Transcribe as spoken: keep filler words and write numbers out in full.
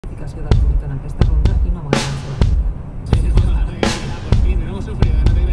classificació del Públic en aquesta ronda i no m'agrada. Sí, por fin, hemos sufrido.